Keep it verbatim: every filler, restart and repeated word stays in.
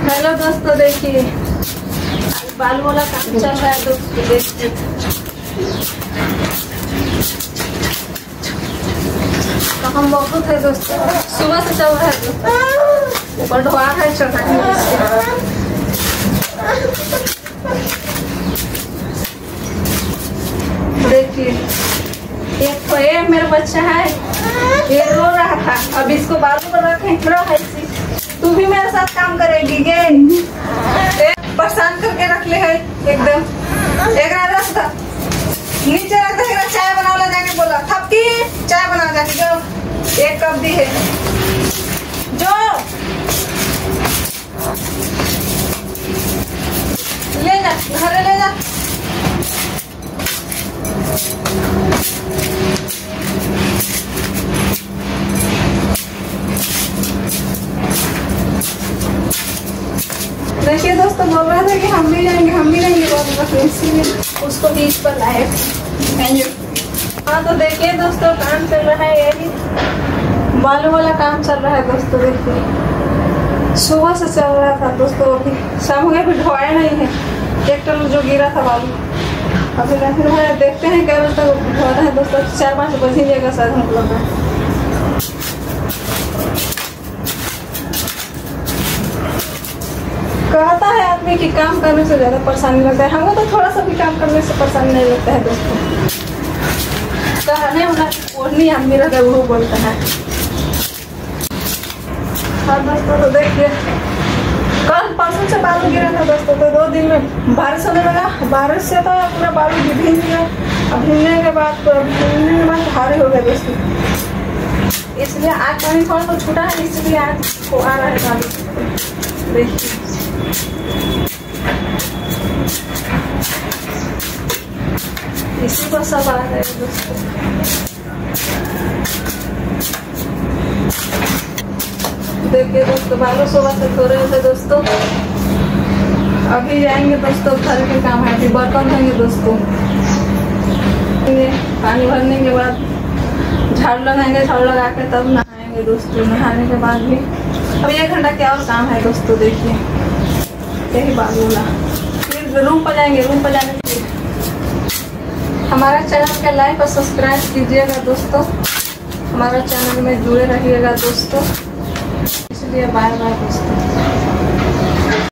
Hello दोस्तों, देखिए बालू वाला काम चल रहा है दोस्तों। देखिए काम बहुत है दोस्तों, सुबह से चल रहा है दोस्तों। ऊपर ढोआ है चढ़ाई। देखिए एक तो ये मेरा बच्चा है, ये रो रहा था, अब इसको बालू पर रखे। तू भी मेरे साथ काम करेगी गे? परेशान करके रख ले है एकदम। एक रास्ता नीचे रख दे, चाय बना ला जाके। बोला थपकी चाय बना जाके, जो एक कप दी है जो ले जा, घर ले जा। देखिए दोस्तों, बोल रहा था कि हम भी जाएंगे हम भी जाएंगे बहुत, इसीलिए उसको बीच पर लाए। हाँ तो देखिए दोस्तों, काम चल रहा है, यही बालू वाला काम चल रहा है दोस्तों। देखिए सुबह से चल रहा था दोस्तों, अभी शाम हो गया, फिर ढोया नहीं है। ट्रैक्टर जो गिरा था बालू, अभी फिर है, देखते हैं क्या बजे तक ढो रहा है दोस्तों। चार पाँच बज ही जाएगा शायद हमको लग रहा है। कहता है आदमी कि काम करने से ज़्यादा परेशानी लगता है, हमको तो थोड़ा सा भी काम करने से परेशानी नहीं लगता है दोस्तों। कहने वाला ओढ़नी आदमी रहता है, वो बोलता है। हाँ दोस्तों, तो देखिए कल परसों से बालू गिरा था दोस्तों, तो दो दिन में बारिश होने लगा। बारिश से तो पूरा बालू भीग गया। अब भीगने के बाद भीगने के बाद भारी हो गया दोस्तों, इसलिए आज पानी थोड़ा तो छूटा है, इसलिए आज को आ रहा है बालू। देखिए इसी को सब आ रहे हैं दोस्तों। देखिए दोस्तों, बालू सुबह से धो रहे थे दोस्तों। अभी जाएंगे दोस्तों, घर के काम है, बर्तन धोएंगे दोस्तों। पानी भरने के बाद झाड़ू लगाएंगे, झाड़ू लगा के तब नहाएंगे दोस्तों। नहाने के बाद भी अब एक घंटा क्या और काम है दोस्तों। देखिए यही बालू वाला, फिर रूम पर जाएंगे। रूम पर जाने के लिए हमारा चैनल का लाइक और सब्सक्राइब कीजिएगा दोस्तों। हमारा चैनल में जुड़े रहिएगा दोस्तों। इसलिए बाय बाय दोस्तों।